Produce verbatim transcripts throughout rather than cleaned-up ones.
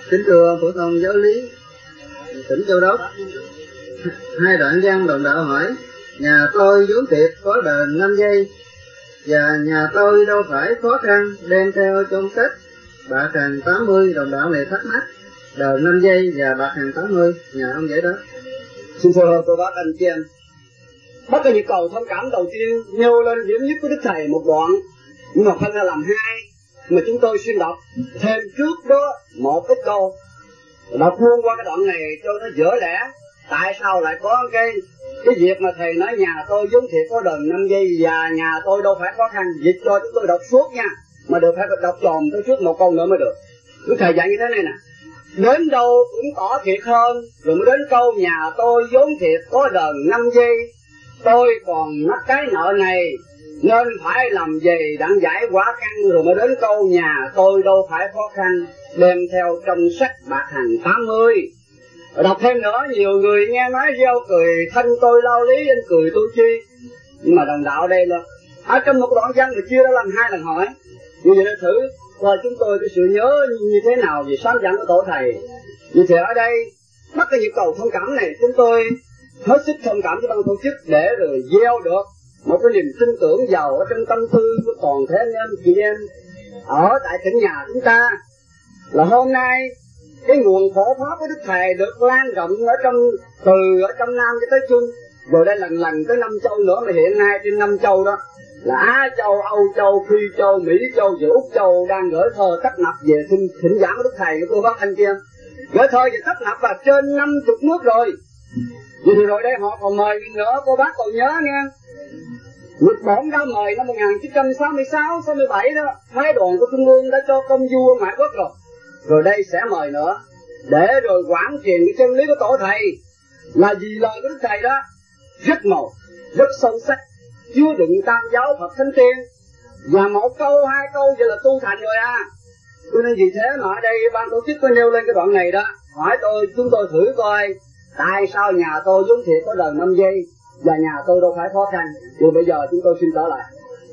Kính thưa phổ thông giáo lý tỉnh Châu Đốc, hai đoạn văn đồng đạo hỏi: nhà tôi vốn thiệt có đền năm giây, và nhà tôi đâu phải khó khăn đem theo trong sách bạc hàng tám mươi. Đồng đạo này thắc mắc đền năm giây và bạc hàng tám mươi, nhà ông giải đáp. Xin thưa cô bác anh chị em, bác có nhu cầu thông cảm đầu tiên nêu lên điểm nhất của Đức Thầy một đoạn, nhưng mà phân ra làm hai, mà chúng tôi xin đọc thêm trước đó một cái câu, đọc luôn qua cái đoạn này cho nó dở lẽ. Tại sao lại có cái cái việc mà thầy nói nhà tôi vốn thiệt có đền năm giây và nhà tôi đâu phải khó khăn, dịch cho chúng tôi đọc suốt nha, mà được phải đọc tròn tới trước một câu nữa mới được. Đức Thầy dạy như thế này nè: đến đâu cũng tỏ thiệt hơn, rồi mới đến câu nhà tôi vốn thiệt có đền năm giây, tôi còn mắc cái nợ này nên phải làm gì đặng giải quá khăn, rồi mới đến câu nhà tôi đâu phải khó khăn đem theo trong sách bạc hàng tám mươi. Đọc thêm nữa, nhiều người nghe nói reo cười thân tôi lao lý anh cười tôi chi, nhưng mà đồng đạo đây là ở trong một đoạn văn mà chia ra làm hai lần hỏi. Như vậy để thử coi chúng tôi cái sự nhớ như thế nào về sáng giảng của tổ thầy. Như thế ở đây bắt cái nhu cầu thông cảm này, chúng tôi hết sức thông cảm với ban tổ chức để rồi gieo được một cái niềm tin tưởng giàu ở trong tâm tư của toàn thể anh em chị em ở tại tỉnh nhà chúng ta, là hôm nay cái nguồn phổ pháp của Đức Thầy được lan rộng ở trong từ ở trong Nam cho tới Trung, rồi đây lần lần tới năm châu nữa, mà hiện nay trên năm châu đó là Á Châu, Âu Châu, Phi Châu, Mỹ Châu và Úc Châu đang gửi thơ tấp nập về thỉnh, thỉnh giảng của Đức Thầy của cô bác anh kia. Gửi thơ về tấp nập là trên năm chục nước rồi. Vậy thì rồi đây họ còn mời nữa, cô bác còn nhớ nghe. Nhật Bản đã mời năm một nghìn chín trăm sáu mươi sáu sáu mươi bảy đó, phái đoàn của Trung ương đã cho công vua ngoại quốc rồi. Rồi đây sẽ mời nữa, để rồi quảng truyền cái chân lý của tổ thầy là vì lời của Đức Thầy đó rất màu, rất sâu sắc, chứa đựng tam giáo Phật Thánh Tiên, và một câu hai câu vậy là tu thành rồi à. Cho nên vì thế mà ở đây ban tổ chức có nêu lên cái đoạn này đó, hỏi tôi, chúng tôi thử coi tại sao nhà tôi vốn thiệt có đền năm giây và nhà tôi đâu phải khó khăn. Thì bây giờ chúng tôi xin trở lại.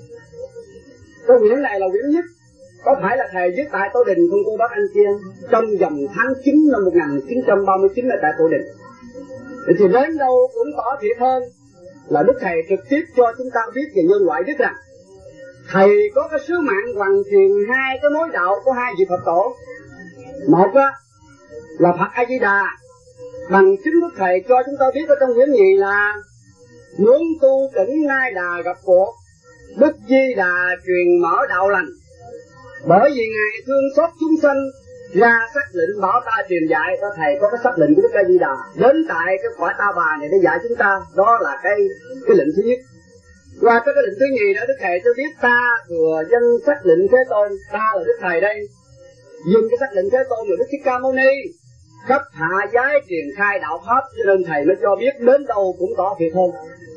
Cái quyển này là quyển nhất, có phải là thầy viết tại Tổ Đình không cô bác anh chị em? Trong dòng tháng chín năm một nghìn chín trăm ba mươi chín ở tại Tổ Đình. Thì đến đâu cũng tỏ thiệt hơn là Đức Thầy trực tiếp cho chúng ta biết về nhân loại đức rằng Thầy có cái sứ mạng hoàn truyền hai cái mối đạo của hai vị Phật tổ. Một á, là Phật A Di Đà, bằng chính Đức Thầy cho chúng ta biết ở trong quyển nhì là muốn tu tỉnh Nai Đà gặp cuộc, Đức Di Đà truyền mở đạo lành. Bởi vì Ngài thương xót chúng sanh ra sắc lệnh bảo ta truyền dạy, có Thầy có cái sắc lệnh của Đức A Di Đà đến tại cái cõi Ta Bà này để dạy chúng ta. Đó là cái cái lệnh thứ nhất. Qua cái, cái lệnh thứ nhì đó, Đức Thầy cho biết ta thừa danh sắc lệnh Thế Tôn, ta là Đức Thầy đây, dùng cái sắc lệnh Thế Tôn là Đức Thích Ca Mâu Ni khắp hạ giới truyền khai đạo pháp, cho nên Thầy mới cho biết đến đâu cũng tỏ thiệt hơn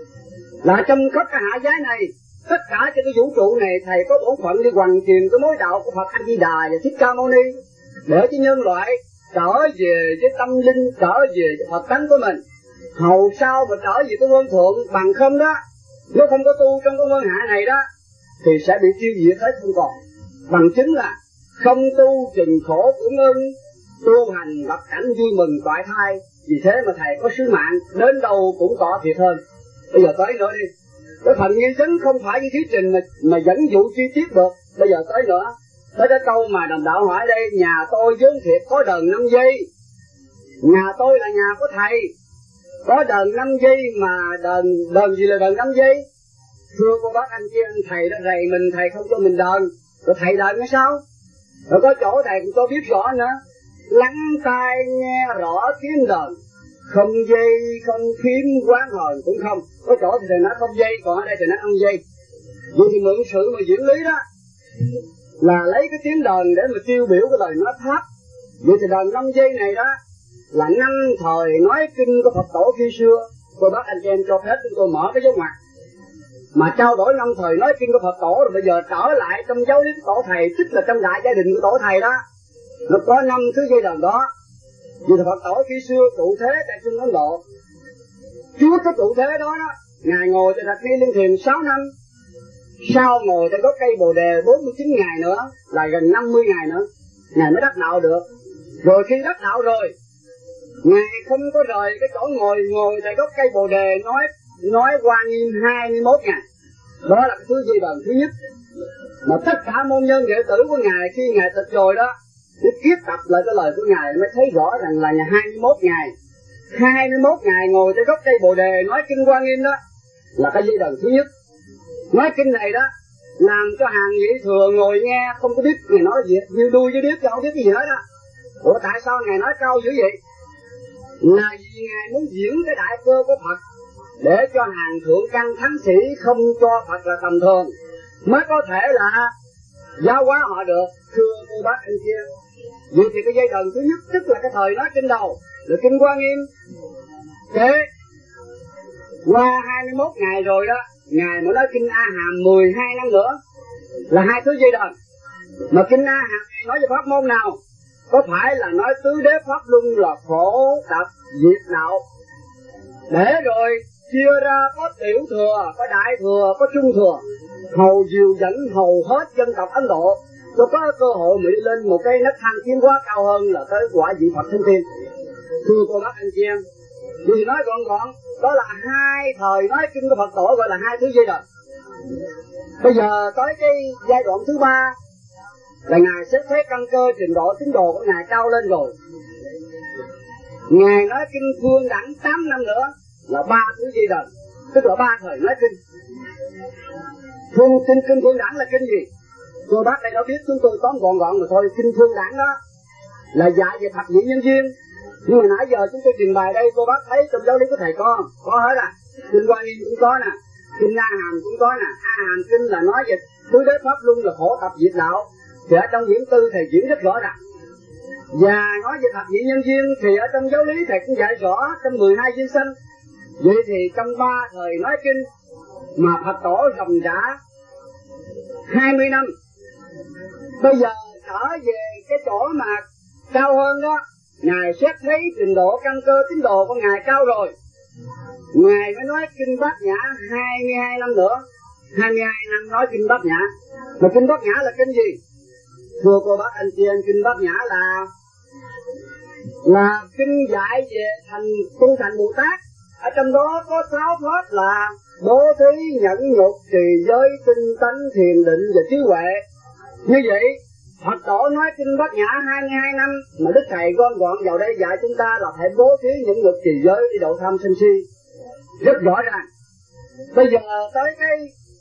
là trong khắp cái hạ giới này, tất cả trên cái vũ trụ này Thầy có bổn phận đi hoàn truyền cái mối đạo của Phật A Di Đà và Thích Ca Mâu Ni để cho nhân loại trở về với tâm linh, trở về với Phật tánh của mình. Hầu sao mà trở về cái quân thượng, bằng không đó, nếu không có tu trong cái quân hạ này đó thì sẽ bị tiêu diệt hết không còn. Bằng chứng là không tu trình khổ cũng ưng, tu hành gặp cảnh vui mừng toại thai. Vì thế mà Thầy có sứ mạng đến đâu cũng tỏ thiệt hơn. Bây giờ tới nữa đi. Cái phần nghi vấn không phải như thuyết trình mà, mà dẫn dụ chi tiết được. Bây giờ tới nữa, tới cái câu mà đồng đạo hỏi đây: nhà tôi vốn thiệt có đền năm giây. Nhà tôi là nhà của Thầy, có đền năm giây mà đền đền gì là đền năm giây? Thưa cô bác anh chị em, Thầy đã rầy mình, Thầy không cho mình đền, rồi Thầy đền cái sao? Rồi có chỗ Thầy cũng cho biết rõ nữa: lắng tai nghe rõ tiếng đền, không dây không phím quán hờn cũng không. Có chỗ thì Thầy nói không dây, còn ở đây Thầy nói không dây. Vậy thì mượn sự mà diễn lý đó là lấy cái tiếng đền để mà tiêu biểu cái lời nói pháp. Vậy thì đền năm giây này đó là năm thời nói kinh của Phật tổ khi xưa. Cô bác anh chị em cho phép chúng tôi mở cái dấu ngoặc mà trao đổi năm thời nói kinh của Phật tổ, rồi bây giờ trở lại trong giáo lý của tổ Thầy, tức là trong đại gia đình của tổ Thầy đó, nó có năm thứ dây đền đó. Vì Phật tổ khi xưa trụ thế tại Trung Ấn Độ, trước cái trụ thế đó đó, Ngài ngồi tại Thạch Ni Liên Thiền sáu năm, sau ngồi tại gốc cây Bồ Đề bốn mươi chín ngày nữa, là gần năm mươi ngày nữa Ngài mới đắc đạo được. Rồi khi đắc đạo rồi, Ngài không có rời cái chỗ ngồi ngồi tại gốc cây Bồ Đề nói nói Hoa Nghiêm hai mươi mốt ngày. Đó là cái thứ di đần thứ nhất. Mà tất cả môn nhân đệ tử của Ngài khi Ngài tịch rồi đó, để kiếp tập lại cái lời của Ngài mới thấy rõ rằng là ngày hai mươi mốt ngày. hai mươi mốt ngày ngồi tại gốc cây Bồ Đề nói kinh Hoa Nghiêm đó là cái di đần thứ nhất. Nói kinh này đó làm cho hàng vị thừa ngồi nghe không có biết Ngài nói gì, như đuôi với điếc, không biết cái gì hết đó. Ủa tại sao Ngài nói cao dữ vậy? Là vì Ngài muốn diễn cái đại cơ của Phật để cho hàng thượng căn thánh sĩ không cho Phật là tầm thường, mới có thể là giáo hóa họ được. Thưa cô bác anh chị, vậy thì cái giai đoạn thứ nhất tức là cái thời nói kinh đầu là kinh Hoa Nghiêm. Thế qua hai mươi mốt ngày rồi đó, Ngài mới nói kinh A Hàm mười hai năm nữa, là hai thứ giai đoạn. Mà kinh A Hàm nói về pháp môn nào? Có phải là nói tứ đế pháp luân là khổ tập diệt đạo, để rồi chia ra có tiểu thừa, có đại thừa, có trung thừa, hầu diệu dẫn hầu hết dân tộc Ấn Độ cho có cơ hội mà đi lên một cái nấc thang tiến hóa cao hơn là tới quả vị Phật thiên tiên. Thưa cô bác anh chị em, vì nói gọn gọn đó là hai thời nói kinh của Phật tổ, gọi là hai thứ giai đoạn. Bây giờ tới cái giai đoạn thứ ba là Ngài sẽ thấy căn cơ trình độ tín đồ của Ngài cao lên rồi. Ngài nói kinh Phương Đẳng tám năm nữa là ba thứ giai đoạn, tức là ba thời nói kinh. Phương kinh kinh Phương Đẳng là kinh gì? Cô bác đây đã biết, chúng tôi tóm gọn gọn mà thôi. Kinh Phương Đẳng đó là dạy về thập nhị nhân duyên. Nhưng mà nãy giờ chúng tôi trình bày đây, cô bác thấy trong giáo lý của thầy con có hết à. Kinh Hoa Nghiêm cũng có nè, kinh A Hàm cũng có nè. A Hàm kinh là nói về tứ đế pháp luân là khổ tập diệt đạo, thì ở trong diễn tư thầy diễn rất rõ ràng. Và nói về thập nhị nhân duyên thì ở trong giáo lý thầy cũng dạy rõ trong mười hai duyên sanh. Vậy thì trong ba thời nói kinh mà Phật tổ ròng rã hai mươi năm, bây giờ trở về cái chỗ mà cao hơn đó, Ngài xét thấy trình độ căn cơ tín đồ của Ngài cao rồi, Ngài mới nói kinh Bát Nhã hai mươi hai năm nữa. Hai mươi hai năm nói kinh Bát Nhã. Mà kinh Bát Nhã là kinh gì? Thưa cô bác anh chị em, kinh Bát Nhã là là kinh dạy về thành tu thành Bồ Tát. Ở trong đó có sáu pháp là bố thí, nhẫn nhục, trì giới, tinh tấn, thiền định và trí huệ. Như vậy Phật tổ nói kinh Bát Nhã hai mươi hai năm, mà Đức Thầy gom gọn vào đây dạy chúng ta là phải bố thí, nhẫn nhục, trì giới đi độ tham sân si rất rõ ràng. Bây giờ tới cái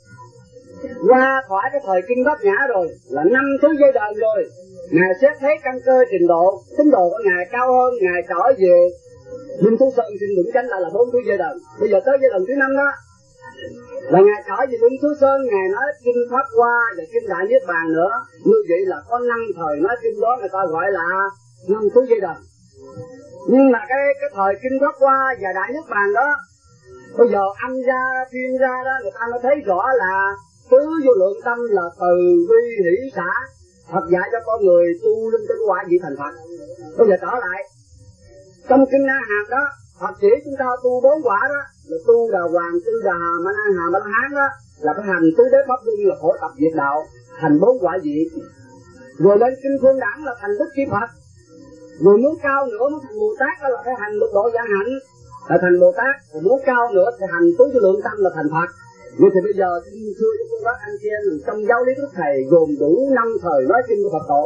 qua khỏi cái thời kinh Bát Nhã rồi là năm thứ giai đoạn rồi, Ngài xét thấy căn cơ trình độ tín đồ của Ngài cao hơn, Ngài trở về Linh Thú Sơn xin đỉnh chánh, lại là bốn thứ giai đoạn. Bây giờ tới giai đoạn thứ năm đó là Ngài trở về Linh Thú Sơn, Ngài nói kinh Pháp Hoa và kinh Đại Niết Bàn nữa. Như vậy là có năm thời nói kinh đó, người ta gọi là năm thứ giai đoạn. Nhưng mà cái cái thời kinh Pháp Hoa và Đại Niết Bàn đó, bây giờ âm ra phiên ra đó, người ta mới thấy rõ là tứ vô lượng tâm là từ bi hỷ xả. Phật dạy cho con người tu lên cái quả vị thành Phật. Bây giờ trở lại trong kinh A Hàm đó, Phật chỉ chúng ta tu bốn quả đó, là tu đà hoàng, tư đà hà, ma na hà, ma la hán đó, là phải hành tứ đế pháp luân là khổ tập diệt đạo, thành bốn quả vị. Rồi lên kinh Phương Đẳng là thành Đức Chi Phật. Rồi muốn cao nữa muốn thành Bồ Tát đó là phải hành lục độ giảng hạnh là thành Bồ Tát. Rồi muốn cao nữa thì hành tứ vô lượng tâm là thành Phật. Vậy thì bây giờ xin thưa cho cô bác anh chị em, trong giáo lý của thầy gồm đủ năm thời nói kinh của Phật tổ.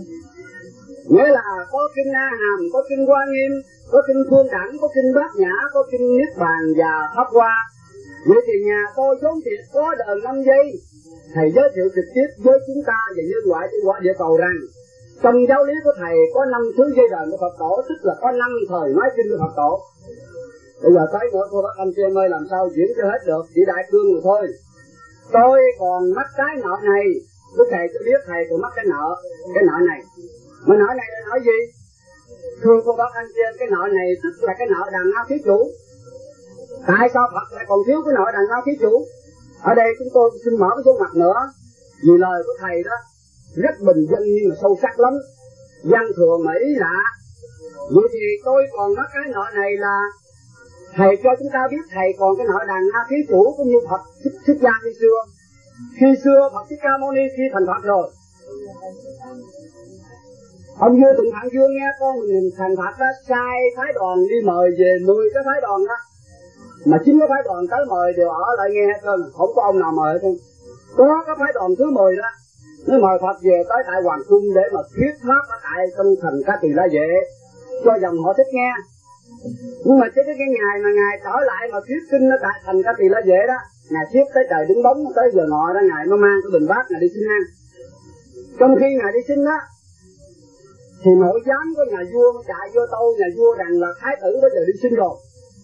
Nghĩa là có kinh A Hàm, có kinh Hoa Nghiêm, có kinh Phương Đẳng, có kinh Bát Nhã, có kinh Niết Bàn và Pháp Hoa. Vậy thì nhà tôi vốn thiệt có đời năm giây, thầy giới thiệu trực tiếp với chúng ta về nhân loại trên quả địa cầu rằng trong giáo lý của thầy có năm thứ giai đoạn của Phật tổ, tức là có năm thời nói kinh của Phật tổ. Bây giờ tới nữa cô bác anh chị em ơi, làm sao diễn cho hết được, chỉ đại cương rồi thôi. Tôi còn mắc cái nợ này, Đức Thầy cho biết thầy còn mắc cái nợ, cái nợ này. Mà nợ này là nợ gì? Thưa cô bác anh chị em, cái nợ này tức là cái nợ đàn ao thí chủ. Tại sao Phật lại còn thiếu cái nợ đàn ao thí chủ? Ở đây chúng tôi xin mở cái số mặt nữa, vì lời của thầy đó rất bình dân nhưng mà sâu sắc lắm, văn thừa mỹ lạ. Vậy thì tôi còn mắc cái nợ này là thầy cho chúng ta biết thầy còn cái nợ đàn ao thí chủ cũng như Phật Thích Ca khi xưa. Khi xưa Phật Thích Ca Mâu Ni khi thành Phật rồi, Ông vua Tịnh Phạn Vương nghe con mình thành Phật đó, sai phái đoàn đi mời về mười cái phái đoàn đó, mà chín cái phái đoàn tới mời đều ở lại nghe hết trơn, không có ông nào mời hết trơn. Có cái phái đoàn thứ mười đó, nó mời Phật về tới tại Hoàng Cung để mà thuyết pháp ở tại trong thành Ca Tỳ La Vệ cho dòng họ thích nghe. Nhưng mà cái cái ngày mà ngài trở lại mà thuyết kinh ở tại thành Ca Tỳ La Vệ đó, ngài thuyết tới trời đứng bóng tới giờ ngọ đó, ngài mới mang cái bình bát ngài đi xin ăn. Trong khi ngài đi xin đó thì nội giám của nhà vua mới chạy vô tâu nhà vua rằng là thái tử bây giờ đi xin rồi.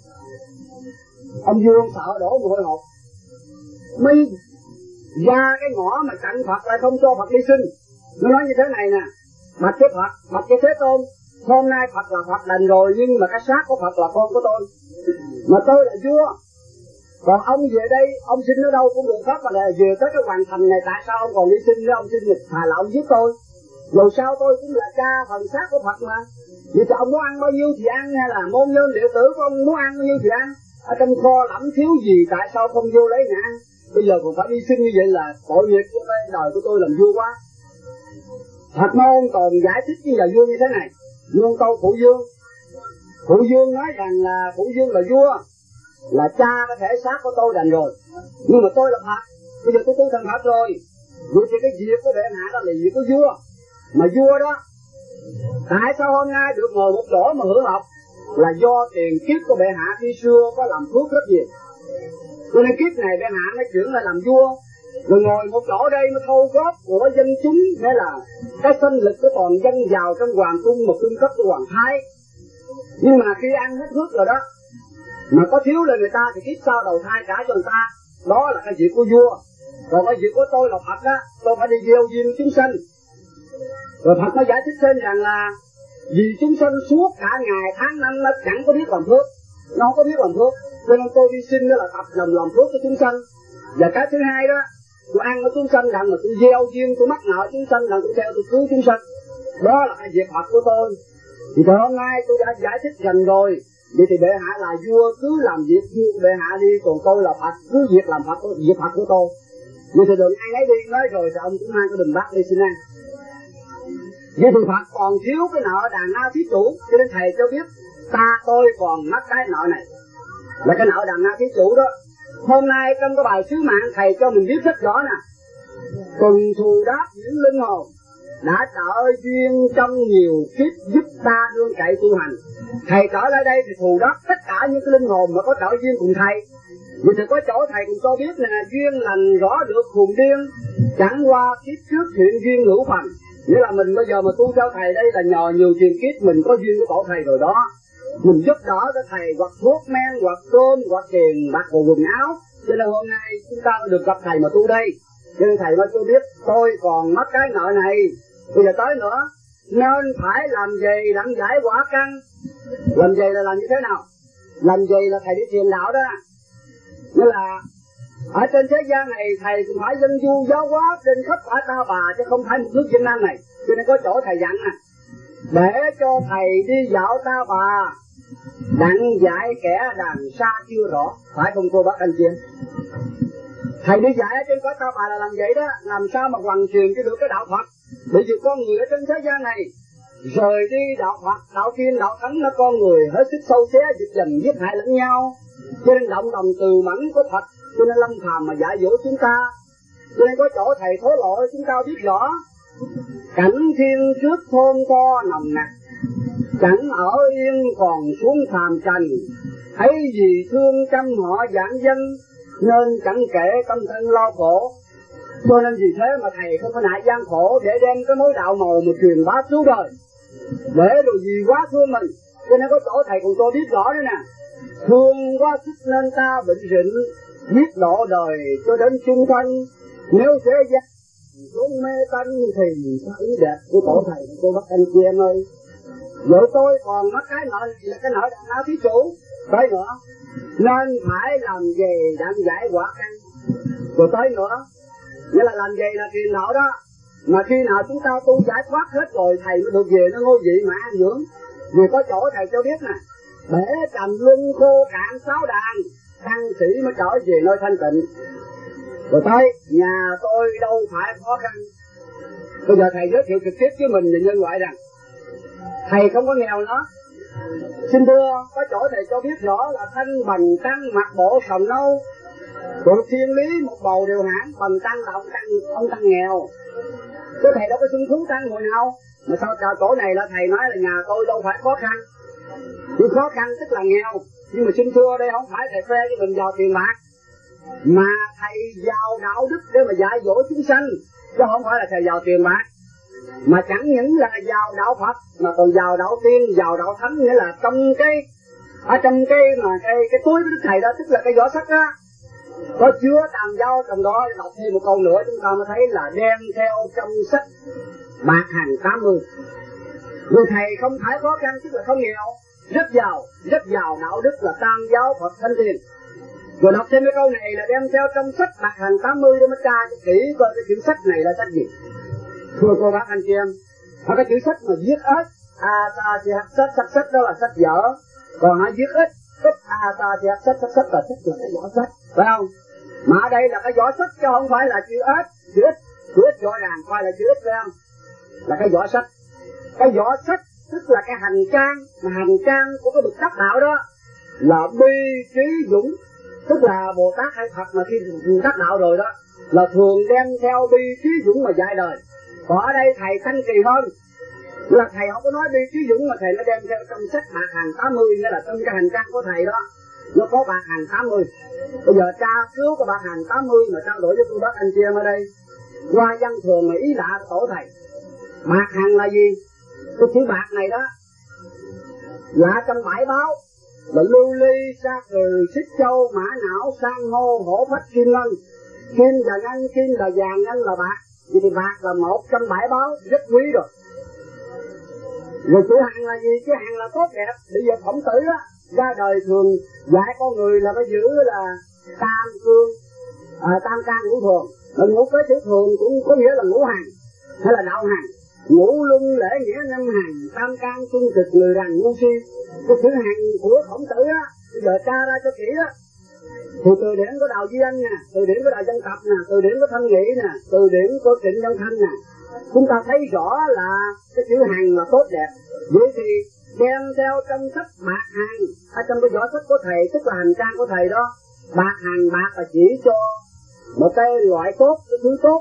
Ông vua sợ đổ mồ hôi hột, mới ra cái ngõ mà chặn Phật lại không cho Phật đi xin. Nó nói như thế này nè: bạch cái Phật, bạch cái Thế Tôn, hôm nay Phật là Phật đành rồi, nhưng mà cái xác của Phật là con của tôi, mà tôi là vua. Còn ông về đây, ông xin ở đâu cũng được pháp, mà là về tới cái hoàng thành này, tại sao ông còn đi xin nữa? Ông xin được thà là ông giết tôi. Dù sao tôi cũng là cha phần xác của Phật mà. Vậy thì ông muốn ăn bao nhiêu thì ăn, hay là môn nhân đệ tử của ông muốn ăn bao nhiêu thì ăn. Ở trong kho lẫm thiếu gì, tại sao không vô lấy nhà ăn? Bây giờ còn phải đi xin như vậy là tội nghiệp của cái đời của tôi làm vua quá. Phật môn còn giải thích với nhà vua như thế này: Nương câu Phụ Dương, Phụ Dương nói rằng là Phụ Dương là vua, là cha có thể xác của tôi đành rồi, nhưng mà tôi là Phật, bây giờ tôi tu thành Phật rồi. Vậy thì cái việc của bệ hạ đó là việc của vua. Mà vua đó, tại sao hôm nay được ngồi một chỗ mà hưởng học? Là do tiền kiếp của bệ hạ khi xưa có làm phước rất nhiều, cho nên kiếp này bệ hạ mới chuyển lại làm vua, rồi ngồi một chỗ đây mới thâu góp của dân chúng, nghĩa là cái sinh lực của toàn dân vào trong hoàng cung mà cung cấp cho hoàng thái. Nhưng mà khi ăn hết phước rồi đó, mà có thiếu lên người ta thì kiếp sau đầu thai trả cho người ta. Đó là cái việc của vua. Còn cái việc của tôi là Phật á, tôi phải đi gieo duyên chúng sanh. Rồi Phật nó giải thích thêm rằng là vì chúng sanh suốt cả ngày tháng năm nó chẳng có biết làm phước, nó không có biết làm phước, cho nên tôi đi xin đó là tập lòng làm phước cho chúng sanh. Và cái thứ hai đó, tôi ăn ở chúng sanh rằng mà tôi gieo duyên, tôi mắc nợ chúng sanh rằng tôi theo tôi cứu chúng sanh. Đó là cái việc Phật của tôi. Thì từ hôm nay tôi đã giải thích gần rồi. Vậy thì bệ hạ là vua, cứ làm việc vua bệ hạ đi, còn tôi là Phật, cứ việc làm Phật, việc Phật của tôi. Vậy thì đừng ai ấy đi, nói rồi thì ông cũng mang cái bình bát đi xin ăn. Vậy thì Phật còn thiếu cái nợ đàn na thí chủ, cho nên thầy cho biết ta tôi còn mắc cái nợ này, là cái nợ đàn na thí chủ đó. Hôm nay trong cái bài sứ mạng thầy cho mình biết rất rõ nè: tuần thù đáp những linh hồn đã trợ duyên trong nhiều kiếp giúp ta đương cậy tu hành. Thầy trở lại đây thì thù đáp tất cả những cái linh hồn mà có trợ duyên cùng thầy. Vì thì có chỗ thầy cũng cho biết là duyên lành rõ được khùng điên, chẳng qua kiếp trước thiện duyên hữu phần. Nghĩa là mình bây giờ mà tu theo thầy đây là nhờ nhiều tiền kiếp mình có duyên với tổ thầy rồi đó. Mình giúp đỡ cho thầy hoặc thuốc men, hoặc cơm, hoặc tiền, bạc hồ quần áo. Cho nên hôm nay chúng ta được gặp thầy mà tu đây. Cho nên thầy mới cho biết tôi còn mất cái nợ này. Bây giờ tới nữa, nên phải làm gì đặng giải quả căn. Làm gì là làm như thế nào? Làm gì là thầy đi thiền đạo đó. Nghĩa là ở trên thế gian này thầy cũng phải dân du giáo hóa trên khắp cả ta bà, chứ không phải một nước Việt Nam này. Cho nên có chỗ thầy dặn nè: để cho thầy đi dạo ta bà, đặng dạy kẻ đàn xa chưa rõ. Phải không cô bác anh chị? Thầy đi dạy ở trên cõi ta bà là làm vậy đó, làm sao mà hoàn truyền cho được cái đạo Phật. Bởi vì con người ở trên thế gian này rời đi đạo Phật, đạo Thiên, đạo Thánh là con người hết sức sâu xé, giật dần giết hại lẫn nhau. Cho nên động đồng từ mẫn của Phật, cho nên lâm phàm mà dạy dỗ chúng ta. Cho nên có chỗ thầy thố lộ chúng ta biết rõ: cảnh thiên trước thôn to nồng nặc, chẳng ở yên còn xuống phàm trần, thấy gì thương trăm họ giảng dân, nên chẳng kể tâm thân lo khổ. Cho nên vì thế mà thầy không có ngại gian khổ để đem cái mối đạo màu mà truyền bá cứu đời, để rồi gì quá thương mình. Cho nên có chỗ thầy còn cho biết rõ nữa nè: thương quá sức nên ta bệnh rịnh, biết độ đời cho đến chung thân, nếu thế gian xuống mê tánh thì phải đẹp của tổ thầy cô bác anh chị em ơi. Vậy tôi còn mất cái nợ là cái nợ đàn na thí chủ. Tới nữa, nên phải làm gì đặng giải quả căn. Rồi tới nữa, nghĩa là làm gì là tiền nợ đó. Mà khi nào chúng ta tu giải thoát hết rồi thầy mới được về nó ngôi vị mà an dưỡng. Vì có chỗ thầy cho biết nè: để trầm luân khô cạn sáu đàn, tăng sĩ mới trở về nơi thanh tịnh. Rồi tới nhà tôi đâu phải khó khăn. Bây giờ thầy giới thiệu trực tiếp với mình và nhân loại rằng Thầy không có nghèo nữa. Xin thưa, có chỗ thầy cho biết rõ là thân bần tăng mặc bộ sầm nâu, Tụng thiên lý một bầu đều hãn, bần tăng là ông tăng, ông tăng nghèo. Cái thầy đâu có xưng thú tăng hồi nào. Mà sao trò chỗ này là thầy nói là nhà tôi đâu phải khó khăn. Nhưng khó khăn tức là nghèo. Nhưng mà xin thưa đây không phải thầy khoe với mình giàu tiền bạc, mà thầy giàu đạo đức để mà dạy dỗ chúng sanh, chứ không phải là thầy giàu tiền bạc. Mà chẳng những là giàu đạo Phật mà còn giàu đạo tiên, giàu đạo thánh, nghĩa là trong cái ở trong cái mà cái cái túi của đức thầy đó, tức là cái vỏ sách đó có chứa tàm dao trong đó. Đọc thêm một câu nữa chúng ta mới thấy là đem theo trong sách bạc hành tám mươi. Người thầy không phải khó khăn tức là không nghèo, rất giàu, rất giàu đạo đức là tam giáo Phật thánh tiền. Rồi đọc thêm cái câu này là đem theo trong sách bạc hành tám mươi để mà tra cho kỹ coi cái chữ sách này là sách gì. Thưa cô bác anh chị em, hoặc cái chữ sách mà viết ít a ta thì hạt sách, sách sách đó là sách vở, còn nó viết ít ít a ta thì hạt sách, sách sách là sách là cái vỏ sách, phải không? Mà ở đây là cái vỏ sách chứ không phải là chữ ít, chữ ít, chữ ít rõ ràng, phải là chữ ít phải không? Là cái vỏ sách, cái vỏ sách tức là cái hành trang, mà hành trang của cái bậc đắc đạo đó là bi trí dũng, tức là Bồ Tát hay Phật mà khi đắc đạo rồi đó là thường đem theo bi trí dũng mà dạy đời. Còn ở đây thầy thanh kỳ hơn, là thầy không có nói bi trí dũng mà thầy nó đem theo trong sách bạc hành tám mươi, nghĩa là trong cái hành trang của thầy đó nó có bạc hành tám mươi. Bây giờ tra cứu cái bạc hành tám mươi mà trao đổi với cô bác anh chị em ở đây qua văn thường mà ý lạ tổ thầy. Bạc hành là gì? Cái chữ bạc này đó là trong bãi báo là lưu ly, sa cừ, xích châu, mã não, san hô, hổ phách, kim ngân. Kim là ngân, kim là vàng, ngân là bạc. Vì thì bạc là một trong bãi báo rất quý rồi. Rồi chữ hằng là gì? Chữ hằng là tốt đẹp. Bây giờ Khổng Tử á ra đời thường dạy con người là phải giữ là tam cương, à, tam can ngũ thường. Mà ngũ cái chữ thường cũng có nghĩa là ngũ hành hay là đạo hành. Ngũ luân lễ nghĩa năm hành, tam can trung thực người rằng ngu si. Cái chữ hằng của Khổng Tử á bây giờ tra ra cho kỹ đó. Thì từ điển của đạo Duy Anh nè, từ điển của đạo Dân Tập nè, từ điển của Thanh Nghị nè, từ điển của Trịnh Văn Thanh nè, chúng ta thấy rõ là cái chữ hằng là tốt đẹp. Vậy thì đem theo trong sách bạc hằng ở trong cái vỏ sách của thầy, tức là hành trang của thầy đó. Bạc hằng, bạc là chỉ cho một cái loại tốt, cái thứ tốt,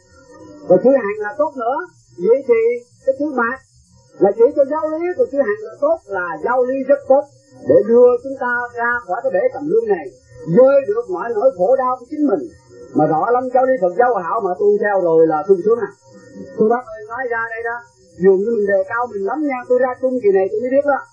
và chữ hằng là tốt nữa. Vậy thì cái chữ bạc là chỉ cho giáo lý, còn chữ hằng là tốt là giáo lý rất tốt để đưa chúng ta ra khỏi cái bể cầm lương này, vơi được mọi nỗi khổ đau của chính mình. Mà rõ lắm giáo lý Phật giáo hảo mà tu theo rồi là sung sướng à. Tôi bác ơi nói ra đây đó, dường như mình đề cao mình lắm nha. Tôi ra trung kỳ này tôi mới biết đó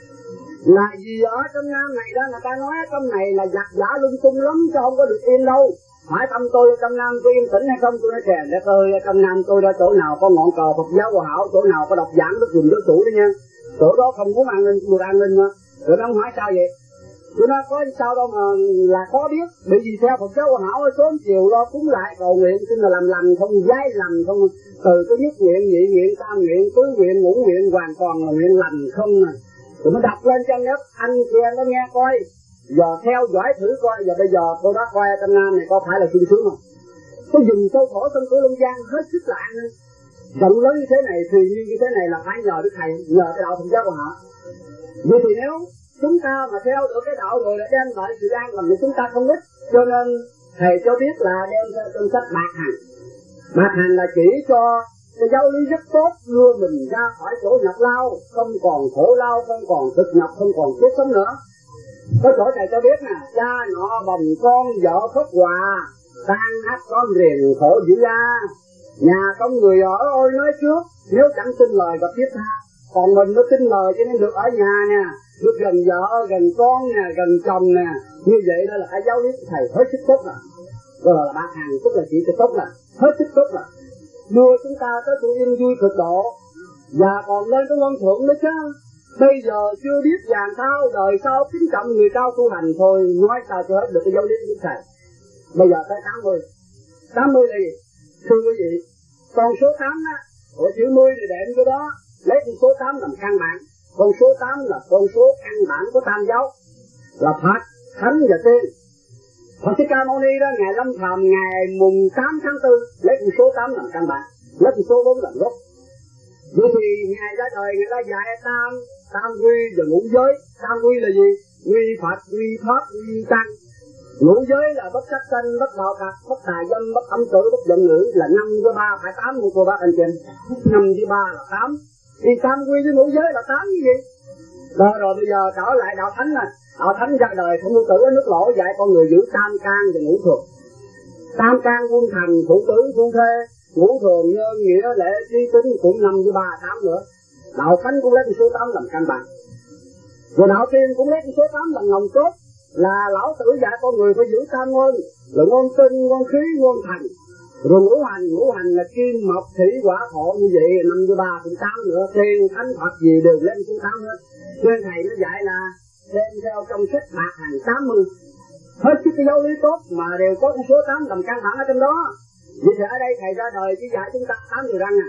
là gì ở trong Nam này đó, người ta nói trong này là giặc giả lung tung lắm chứ không có được yên đâu. Hỏi tâm tôi ở trong Nam tôi yên tĩnh hay không? Tôi nói kìa đất ơi, trong Nam tôi đó chỗ nào có ngọn cờ Phật giáo hòa hảo, chỗ nào có đọc giảng đức dùng giáo chủ đó nha, chỗ đó không muốn an ninh, được an ninh mà. Rồi nó không hỏi sao vậy? Tôi nói có sao đâu mà là có biết, bởi vì theo Phật giáo hòa hảo sớm chiều lo cúng lại cầu nguyện, xin là làm lành không, giái lành không, từ cái nhất nguyện, nhị nguyện, tam nguyện, tứ nguyện, ngũ nguyện, hoàn toàn là nguyện lành không à. Rồi nó đọc lên cho nhất anh chị em nó nghe coi, giờ theo dõi thử coi, giờ bây giờ cô bác coi trong Nam này có phải là sung sướng không? Có dùng châu thổ sân cửa Long Giang hết sức là ăn rộng lớn như thế này, thì như thế này là phải nhờ Đức Thầy, nhờ cái đạo Phật giáo của họ. Vậy thì nếu chúng ta mà theo được cái đạo rồi là đem lại sự an lành của chúng ta không ít, cho nên thầy cho biết là đem theo trong sách bạc hành. Bạc hành là chỉ cho cái giáo lý rất tốt, đưa mình ra khỏi chỗ nhập lao, không còn khổ lao, không còn thực nhập, không còn chết sống nữa. Có chỗ thầy cho biết nè, cha nọ bồng con, vợ khóc hòa, tan nát con riềng khổ dữ ra. Nhà công người ở ôi nói trước, nếu chẳng tin lời gặp tiếp tha. Còn mình mới tin lời cho nên được ở nhà nè, được gần vợ, gần con nè, gần chồng nè. Như vậy đó là cái giáo lý của thầy hết sức tốt rồi. Rồi là bạc hằng tức là chỉ cái tốt là hết sức tốt là đưa chúng ta tới sự yên vui cực độ, và còn lên cái luân thượng nữa chứ. Bây giờ chưa biết vàng thao, đời sau kính trọng người cao tu hành thôi, nói sao cho hết được cái giáo lý của thầy. Bây giờ tới tám mươi. tám mươi là gì? Thưa quý vị, con số tám á, của chữ mươi thì đệm cái đó, lấy con số tám làm căn bản. Con số tám là con số căn bản của tam giáo, là Phật, Thánh và Tiên. Phật Thích Ca Mâu Ni đó, ngày lâm phàm ngày mùng tám tháng tư lấy con số tám làm căn bản, lấy con số bốn làm gốc. Vậy thì Ngài ra đời Ngài đã dạy tam, tam quy và ngũ giới. Tam quy là gì? Quy Phật, quy Pháp, quy Tăng. Ngũ giới là bất sát sanh, bất bạo tạc, bất tà dâm, bất ẩm tử, bất giận ngữ, là năm với ba phải tám của cô bác anh chị. Năm với ba là tám. Thì tam quy với ngũ giới là tám cái gì? Rồi rồi bây giờ trở lại đạo thánh này. Đạo thánh ra đời không tử ở nước lỗ dạy con người giữ tam can và ngũ thường. Tam can quân thành, phụ tử, phu thê, ngũ thường, nhân, nghĩa, lễ, trí tính cũng năm với ba tám nữa. Đạo thánh cũng lấy số tám làm căn bản. Rồi đạo tiên cũng lấy số tám làm nòng cốt. Là lão tử dạy con người phải giữ tam ngôn, là ngôn tinh, ngôn khí, ngôn thành. Rồi ngũ hành, ngũ hành là kim, mộc, thủy, hỏa, thổ, như vậy năm với ba cũng tám nữa. Tiên, thánh, Phật gì đều lên số tám hết. Nên thầy nó dạy là đem theo trong sách bạc hành tám mươi. Hết chút cái dấu lý tốt mà đều có con số tám làm căn bản ở trong đó. Vì thế ở đây thầy ra đời chỉ dạy chúng ta tám điều răng à.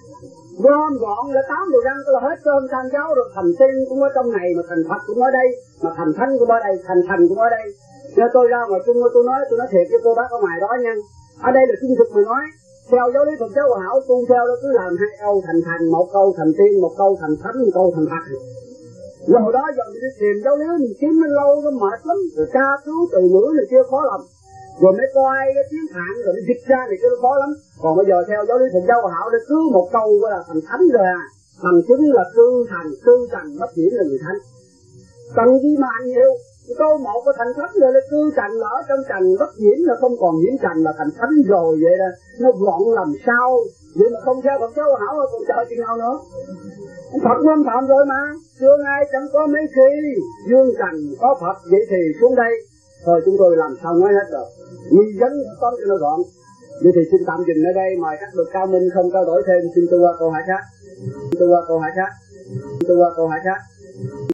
Gom gọn là tám điều răng là hết cơm tham giáo rồi. Thành tiên cũng ở trong này, mà thành Phật cũng ở đây, mà thành thánh cũng ở đây, thành thành cũng ở đây. Nên tôi ra ngoài chung tôi nói, tôi nói thiệt với cô bác ở ngoài đó nha. Ở đây là trung thực mà nói. Theo giáo lý Phật giáo Hòa Hảo tu theo đó cứ làm hai câu thành thành, một câu thành tiên, một câu thành thánh, một câu thành Phật. Rồi hồi đó giờ mình đi tìm giáo lý mình kiếm nó lâu nó mệt lắm, rồi tra cứu từ ngữ này chưa khó lắm. Rồi mới coi cái tiếng Phạn rồi mới dịch ra này kia nó khó lắm. Còn bây giờ theo giáo lý Phật giáo Hòa Hảo để cứ một câu gọi là thành thánh rồi à. Thành chính là cư thành, cư thành bất nhiễm là người thánh. Cần gì mà ăn nhiều. Câu một của thành thánh rồi là cư thành ở trong thành bất nhiễm là không còn nhiễm trần là thành thánh rồi vậy đó. Nó gọn làm sao. Vậy mà không theo Phật giáo Hòa Hảo còn chờ chừng nào nữa. Phật ngâm phạm rồi mà. Xưa nay chẳng có mấy khi dương trần có Phật vậy thì xuống đây. Thôi chúng tôi làm sao nói hết rồi. Nguyên vấn có cho nó gọn. Vậy thì xin tạm dừng ở đây, mời các bậc cao minh không trao đổi thêm, xin tôi qua câu hỏi khác. Tôi qua câu hỏi khác. Tôi qua câu hỏi khác.